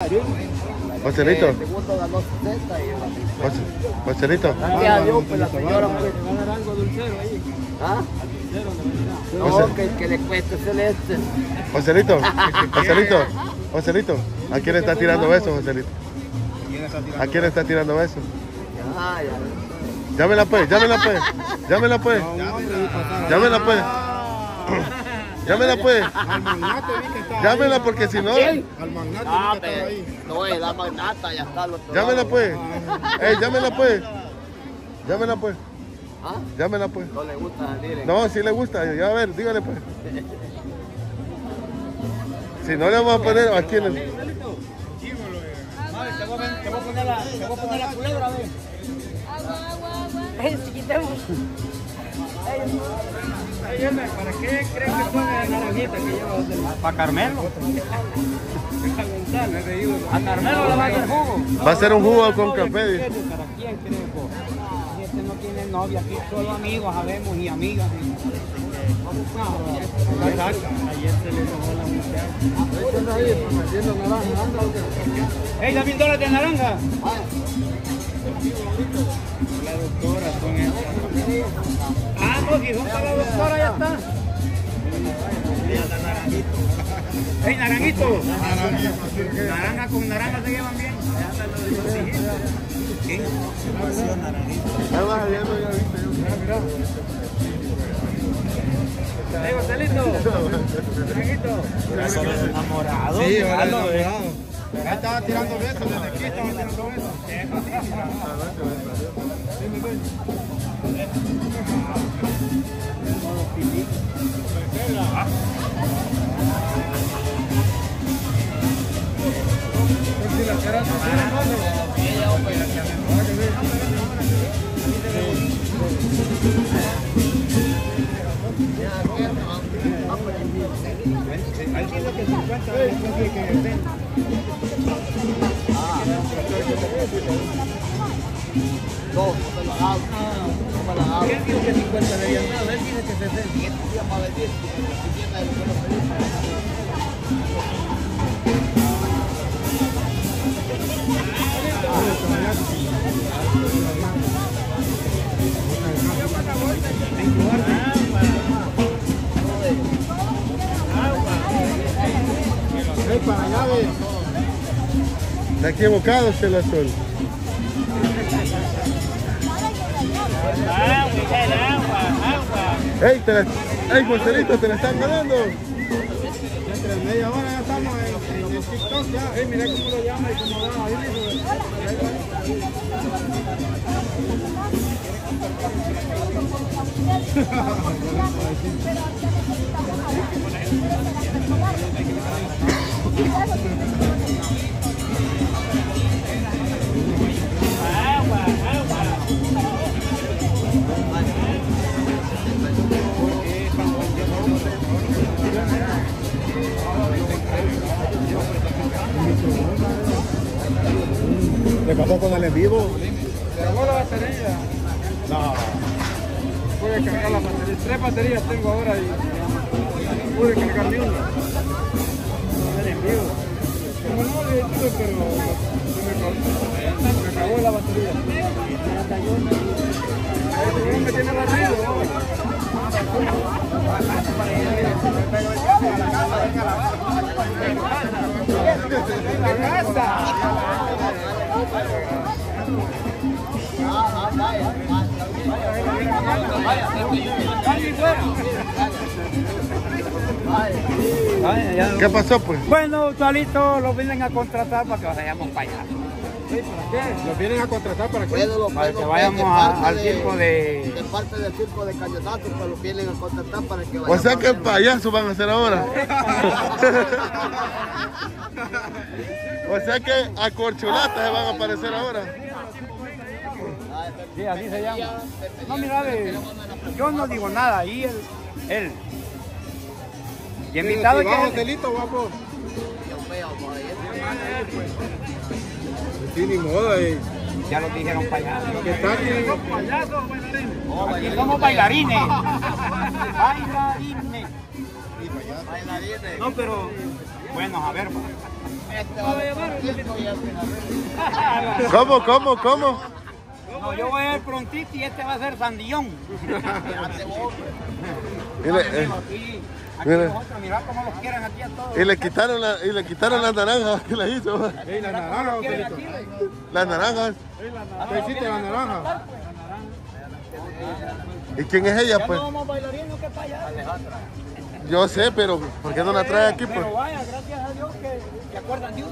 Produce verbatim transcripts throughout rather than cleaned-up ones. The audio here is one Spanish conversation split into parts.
bailarín. Joselito. El segundo ganó sesenta y el Joselito. gracias a Dios, pues la señora pues. ¿Va a dar algo dulcero ahí? ¿Ah? José. No, que, que le cueste celeste. Joselito. Joselito. Joselito. ¿A quién está tirando besos, Joselito? ¿A quién está tirando besos? Ah, ya. Llámela pues, llámela pues. Llámela pues. Llámela pues. Llámela pues. Al magnate vi que estaba Llámela ahí. porque si no. ¿Quién? Al magnate Ah, vi que estaba ahí. pero no es la magnata, ya está al otro Llámela lado. pues. Ey, llámela pues. Llámela pues. ¿Ah? Llámela pues. No le gusta salir. No, si le gusta. Ya a ver, dígale pues. Si no le vamos a poner aquí en el. Te voy a poner la, te voy a poner la culebra, a ver. Agua, agua, agua. Chiquitemos. ¿Para qué creen que pone la naranjita que lleva? Para Carmelo. A Carmelo le va a hacer jugo. Va a ser un jugo con café. ¿Para quién crees vos? Si este no tiene novia, aquí solo amigos sabemos y amigas. Ayer se le enojó la muchacha. ¡Ey, da mil dólares de naranja! La doctora con esta. Ah, no, si son para la doctora ya está. ¡Ey, naranjito! Naranja con naranja se llevan bien. ¿Qué? ¡Ey, Joselito! Naranjito. Enamorado. Sí, ahora enamorado. Ya estaba tirando besos, desde aquí estaba tirando besos. Alguien lo que se encuentra después de que ven. No, no me lo hago. No me lo hago. ¿Qué dice que cincuenta de ellas? No, él dice que sesenta. Y este día va a venir, si viene el bueno feliz. Ey, para allá, ve. Está equivocado, Chela Sol. Agua, el agua, agua. Ey, te la... Ey, Joselito, te la están ganando. Entre media hora ya estamos en, en el TikTok ya. Ey, mira cómo lo llama y cómo va ahí. Agua, agua. ¿Qué pasó con el en vivo? Se acabó la batería. No. Pude cargar la batería. Tres baterías tengo ahora y no pude cargar ni una. El envío. Como no le tuve, pero se me acabó, se me acabó la batería. Ahí me tiene barrido ahora. La casa. ¿Qué pasó, pues? Bueno, Tualito lo vienen a contratar para que vayamos para allá. ¿Los vienen a contratar para qué? Bueno, los Para que bueno, vayamos de a- parte al de- circo de- de parte del circo de Cañonato, pero los vienen a contratar para que O vayamos. sea que el payaso van a hacer ahora. O sea que a corcholatas se van a aparecer ahora. Sí, así se llama. No, mira, ve, yo no digo nada, ahí él. él. Y invitado Pero si va que Joselito, guapo. Dios mío, pues, Sí, ni modo, eh. ya lo dijeron para allá. Que está aquí. Aquí somos bailarines. Bailarines. bailarines. No, pero bueno, a ver, va. Este va a llevar un poquito y este va ¿Cómo, cómo, cómo? No, yo voy a ir prontito y este va a ser Sandillón. Y le, eh, Aquí, aquí mira. nosotros, mirá cómo los quieren aquí a todos. y le quitaron, la, y le quitaron las naranjas que le hizo. Ey, las naranjas, Joselito. Las naranjas. ¿Qué hiciste las naranjas? ¿Y quién es ella, Ya pues? no vamos bailarines que para allá. Yo sé, pero ¿por qué no la trae aquí, pues? Pero vaya, gracias a Dios que se acuerdan de uno.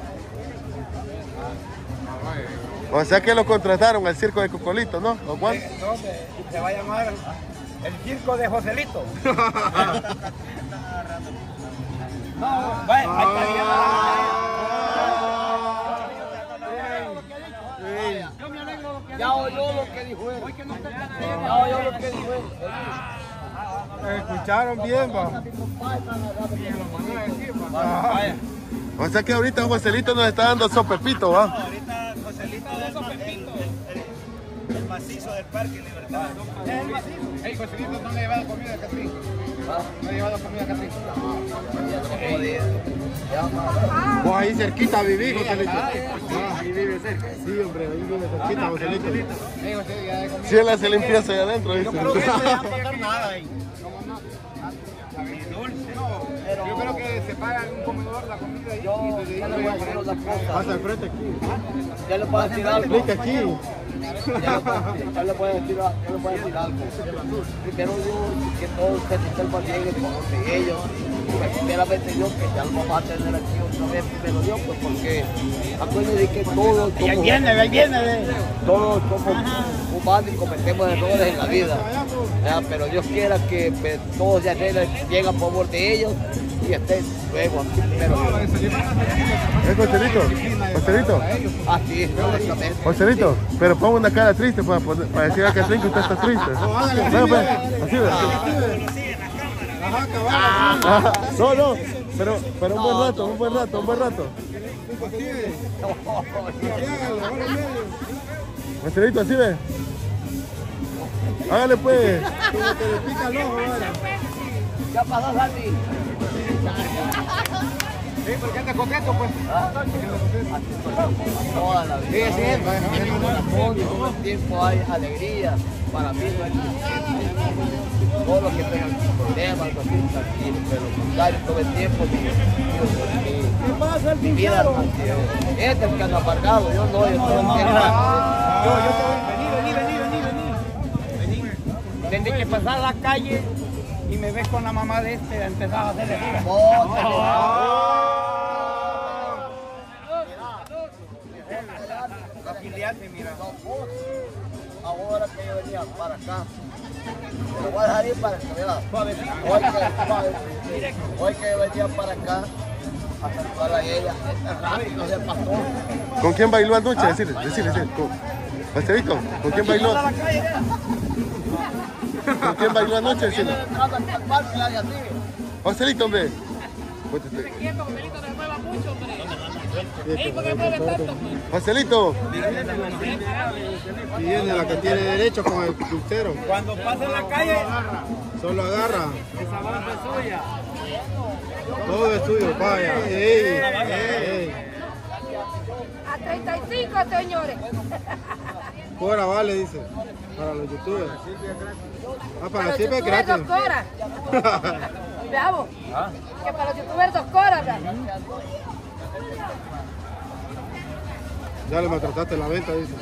O sea que lo contrataron al circo de Cocolito, ¿no? ¿O cuál? Entonces, se va a llamar el circo de Joselito. No, vaya, ahí está bien. Yo me alegro de lo que Ya oyó lo que dijo él. hoy que no está tan Ya oyó lo que dijo él. Escucharon bien, va. Vaya. O sea que ahorita Joselito nos está dando sopepito, ¿va? Ahorita Joselito es el, el, el macizo del Parque Libertad. Es el macizo. Hey, Joselito, ¿no le ha llevado comida a Catrín? ¿No le ha llevado comida a Catrín? Vos ahí cerquita vivís, Joselito. Ahí vive cerca. Sí, hombre, ahí vive cerquita, Joselito. Hey, Joselito, ya de comida. Si él hace limpieza allá adentro, dice. Yo creo que no le van a pagar nada ahí. Yo creo que se paga en un comedor la comida ahí. Yo ya le voy a decir otra cosa. Pasa al frente aquí. Ya le puedo decir algo. Explica aquí. Ya le puedo- ya le puedo decir, ya le puedo decir algo. Primero Dios, que todos se resuelvan bien el favor de ellos. Pues primeramente Dios, que ya lo vamos a tener aquí otra vez, primero Dios, pues porque acuérdense que todos Y ahí somos, viene, ahí viene. todos somos humanos y cometemos errores en la vida. Ya, pero Dios quiera que pues, todos se arreglen bien a favor de ellos y estén luego aquí primero Dios. ¿Es Joselito? ¿Joselito? Así, honestamente. Joselito, pero ponga una cara triste para, poner- para decir a Catrín que usted está triste. No, pues, así ve. Ajá, cabal. Ajá. No, no, pero, pero un buen rato, un buen rato, un buen rato. Así es. Hágalo, ahora en medio. Joselito, así ve. Hágale pues. Como que le pica el ojo, ahora. ¿Qué pasó, Sandy? Sí, porque anda coqueto, pues. Toda la vida. Sí, sí, En mi corazón y todo el tiempo hay alegría. Para mí no hay todo lo que tengan problemas, algo así, tranquilo, pero lo contrario, todo el tiempo mi, mi, mi vida, este es el que anda aparcado, yo no, yo todo el tiempo. Yo, yo te voy, vení, vení, vení, vení, vení. Desde que pasás la calle y me ves con la mamá de este, empezás a hacerle gira. La filial, mira. Ahora que yo venía para acá, me voy a dejar ir para que vea. Hoy que, suave, hoy que yo venía para acá, a saludar a ella, este rápido se pasó. ¿Con quién bailó anoche? Decirle, decirle, decirle. Con- Joselito, ¿con quién bailó? ¿Con quién bailó anoche? Viene Decirle. entrando al parque, la de así. Joselito, hombre. Póntete. Joselito. Y viene la que tiene derecho con el crucero. Cuando pasa en la calle, Solo agarra. esa bolsa es suya. Todo es tuyo, vaya. Ey, ey. A treinta y cinco, señores. Fuera vale, dice. Para los youtubers. Ah, para los youtubers es youtubers gratis. dos coras. Veamos. Que para los youtubers dos coras, ¿verdad? Ya le maltrataste la venta, dice.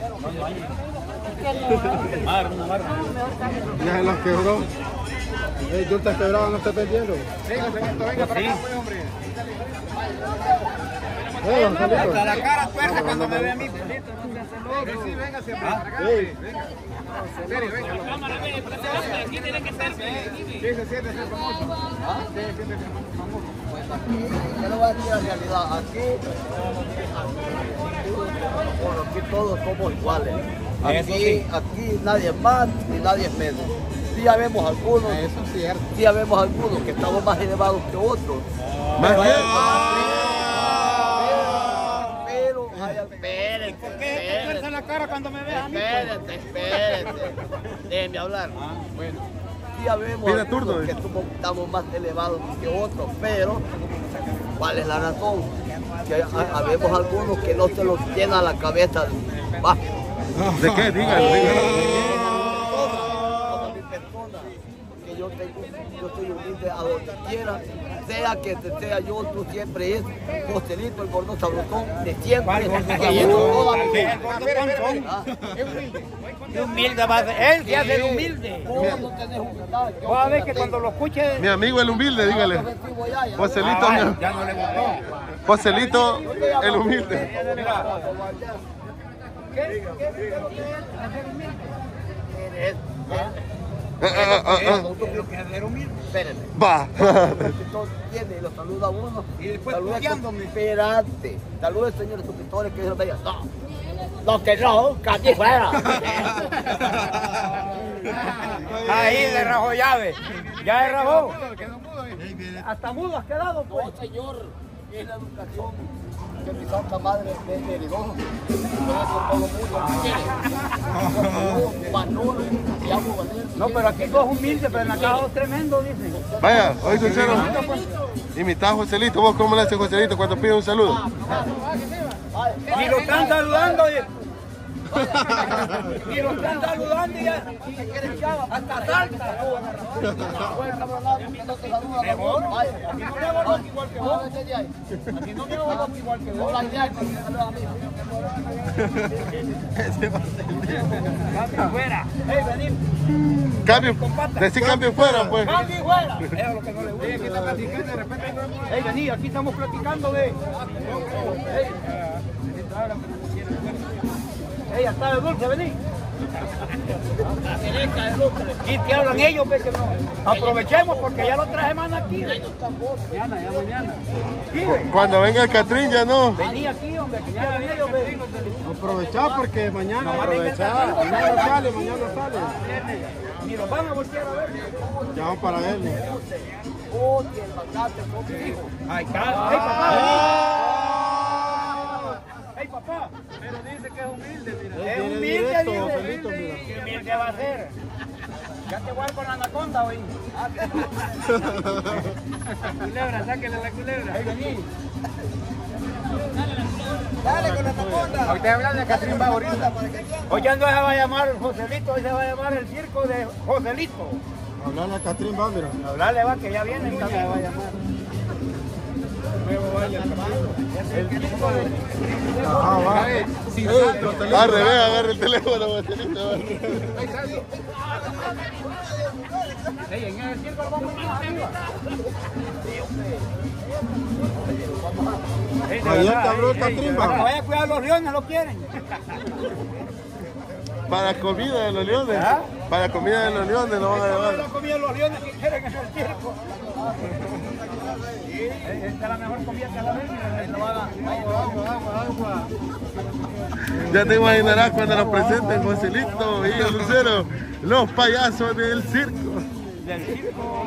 Ya se las quebró. Ey, tú estás quebrado, no estás perdiendo. Venga, Joselito, venga para acá, pues, hombre. Ey, Hasta Joselito. la cara tuerce cuando me ve a mí, Pedrito, no se hace loco. Sí, sí, venga, siempre para acá. Ey. Venga. En serio, venga. Sí, se siente ser famoso. ¿Ah? Sí, se siente ser famoso. Pues aquí, yo le voy a decir la realidad, aquí, bueno, aquí todos somos iguales. Aquí, aquí nadie es más ni nadie es menos. Sí ya vemos algunos, Eso es cierto. sí ya vemos algunos que estamos más elevados que otros. Más Pero hay- bien. Pero, pero, hay- espérense, ¿Por qué te tuerce espérense, la cara cuando me ves a mí? espérense, espérense. Déjenme hablar. Bueno. Sí ya vemos Pida algunos turno, que dice. somos- estamos más elevados que otros, pero ¿cuál es la razón? que habemos algunos que no se los llena la cabeza. Va. ¿De qué? Dígalo, dígalo. Toda mi persona, que yo tengo, yo soy humilde a donde quiera, sea que te sea yo, tú siempre es Joselito, el gordo sabrosón, de siempre, que lleno toda mi vida. Qué humilde va a ser. Él se hace el humilde. Vos a ver que cuando lo escuche. Mi amigo el humilde, dígale. Joselito, Ah, ya no le gustó. Joselito el humilde. Ah, ah, ah, ah. Espérenme. Va. Viene y lo saluda a uno. Y después saluda puteándome. Espérate. Saluda, señores suscriptores, que ellos vean. No. No, que no, que aquí fuera. Ahí le rajó llave. Ya le rajó. Hasta mudo has quedado, pues. No, señor, es la educación que mi santa madre me heredó. Por eso todo el mundo me quiere. Manolo, y amo Valer. No, pero aquí todos humildes, pero en la casa dos tremendo, dicen. Vaya, oye, Lucero. Imita a Joselito. ¿Vos cómo le haces Joselito cuando pide un saludo? Y lo están saludando. Y lo están saludando y ya. Hasta salta. Mejor. A mí no me hago loco igual que vos. A mí no me hago loco igual que vos. Cambio fuera. Hey, vení. Cambio. Decí cambio fuera, pues. Cambio fuera. Es lo que no le gusta. Aquí está platicando, de repente. Hey, vení, aquí estamos platicando de. Hey. Hey, hasta de dulce, vení. Y te hablan ellos, ve que no. Aprovechemos porque ya la otra semana aquí. Mañana, ya mañana. Sí, Cuando venga el Catrín ya no. vení aquí, hombre, que ya hablan ellos, ve. Aprovechar porque mañana aprovechar. Mañana sale, mañana sale. Ni los van a voltear a ver. Ya vamos para verlo. Ahí está. Hey, papá. Hey, papá. Pero dice que es humilde, mira. Es humilde, dice. ¿Qué humilde va a ser? Ya te voy a ir con la anaconda hoy. Culebra, sáquenle la culebra. Ahí vení. Dale con la anaconda. Ahorita hablando de Catrín va ahorita. Hoy ya no se va a llamar Joselito, hoy se va a llamar el circo de Joselito. Hablarle a Catrín va, mira. Hablarle va que ya viene, entonces se va a llamar. El circo de... Ah, va. Al revés, agarra el teléfono, Joselito. Ey, en el circo lo vamos a ir arriba. Ayer te habló el Catrín, Para que va. vaya a cuidar los leones, lo quieren. Para comida de los leones. ¿Ah? Para comida de los leones lo van a Esta llevar. es la comida de los leones que quieren en el circo. Esta es la mejor comida que la ven. Agua, agua, agua. Ya te imaginarás cuando nos presenten Joselito y el Lucero, los payasos del circo. Del circo.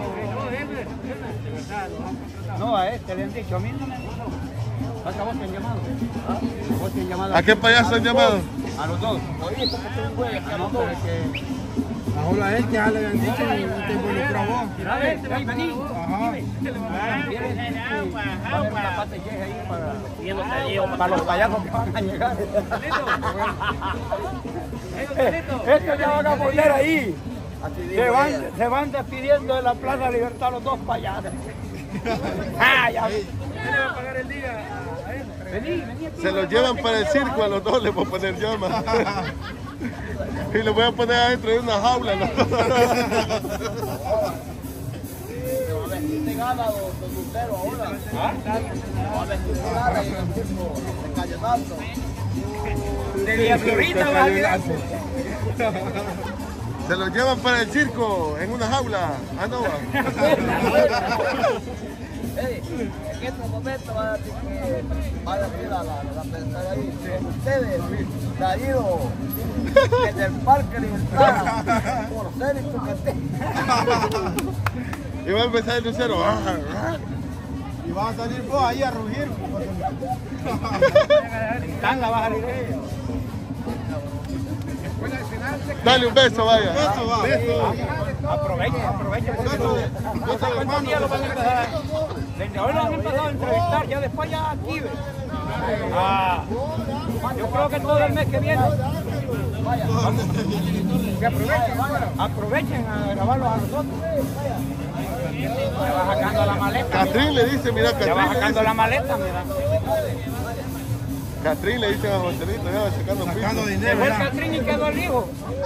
No, a este le han dicho, a mí no me han dicho. ¿A vos te han llamado? ¿Ah? ¿Vos te han llamado? ¿A qué payaso han llamado? A los dos. Oye, ¿cómo te un güey? A los dos. Ahora a él que ya le habían dicho y te involucró a vos. Mira, ven, ven, vení. Ajá. Para los payasos que van a llegar. Estos ya van a poner ahí. Se van, se van despidiendo de la Plaza Libertad los dos payasos. Ah, ya. ¿Quién le va a pagar el día a él? Vení, vení aquí. Se los llevan para el circo, a los dos les voy a poner llama. Y los voy a poner adentro de una jaula, ¿no? Este gana los luceros ahora. ¿Ah? A ver, si se gana en el circo de Cañonazo. De Villa Florita va a llegar. Se los llevan para el circo en una jaula. Ah, no. Hey, en este momento va a decir que va a decir a la, la persona ahí, ustedes traídos en el Parque Libertad por ser insuficiente. Y va a empezar el Lucero. Y vas a salir vos ahí a rugir. En tanga va a salir ella. Dale un beso, vaya. Eso va. Aprovecha, aprovecha. ¿Cuántos días lo van a empezar? Desde hoy lo han empezado a entrevistar, ya después ya aquí, ¿ves? Ah, yo creo que todo el mes que viene. Que aprovechen, aprovechen a grabarlos a nosotros. Me va sacando la maleta. Catrín le dice, mira, Ya va Catrín le sacando dice. la maleta, mira. Catrín le dice a Joselito, ya va sacando Sacando piso. Se dinero, fue el ya. Catrín y quedó el hijo.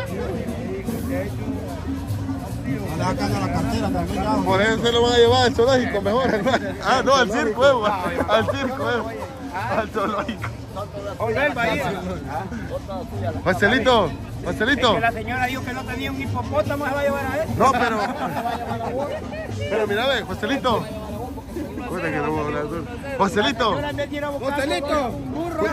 Anda sacando la cartera también, ya. Por eso se lo van a llevar al zoológico mejor, hermano. Ah, no, al circo, Evo. Al circo, Evo. Al zoológico. Volver va a ir. Joselito, Joselito. Es que la señora dijo que no tenía un hipopótamo, se va a llevar a él. No, pero. Pero mira, ve, Joselito. Joder, que no voy a hablar duro. Joselito, Joselito, burro.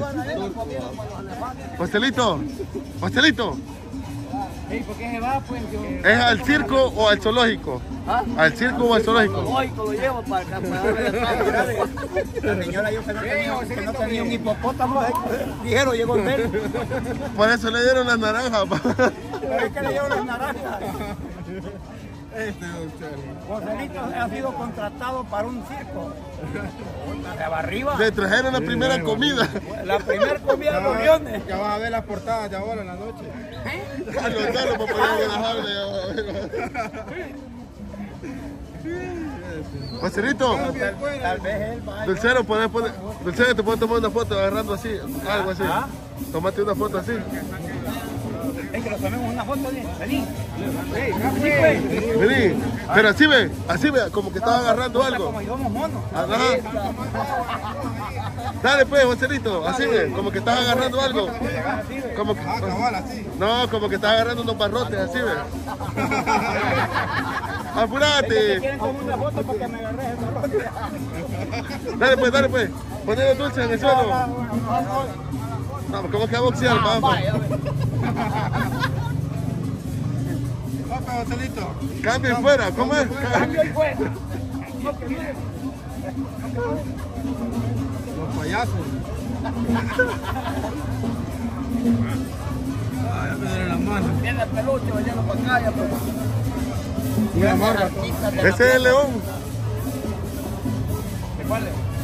Joselito, Joselito. ¿Y por qué se va? Pues yo... ¿Es al circo o al zoológico? ¿Ah? ¿Al circo o al zoológico? Lógico, lo llevo para el campeonato de pago. La señora dijo que no tenía, que no tenía un hipopótamo. Dijeron, llegó el él. Por eso le dieron las naranjas. pa. Pero es que le dieron las naranjas. Joselito ha sido contratado para un circo. De arriba. Le trajeron la primera comida. La primera comida de los leones. Ya vas a ver las portadas de ahora en la noche. Carlos, Carlos, para poner en la jaula, ya va a ver. Joselito, Tal vez él vaya. Dulcero, ¿puedes poner, Dulcero, te puedo tomar una foto agarrando así, algo así. Tómate una foto así. Es que nos tomemos una foto de Vení. Vení, pero así ve, así ve, como que estaba agarrando algo. Como si somos monos. Ajá. Dale pues, Joselito, así ve, como que estás agarrando algo. Como que, Ah, cabal, así. no, como que estás agarrando unos barrotes, así ve. Que Apúrate. quieren tomar una foto para que me agarres el barrote. Dale pues, dale pues. Poné los dulces en el suelo. No, ¿cómo que va a boxear? Vamos. Papá, Joselito. Cambien fuera, ¿cómo es? Cambio y fuera. Los payasos. Ay, ya me duele las manos. Viene el peluche, vayendo para acá, ya pues. Una marra. Artistas de la Ese es el león. ¿De cuál es?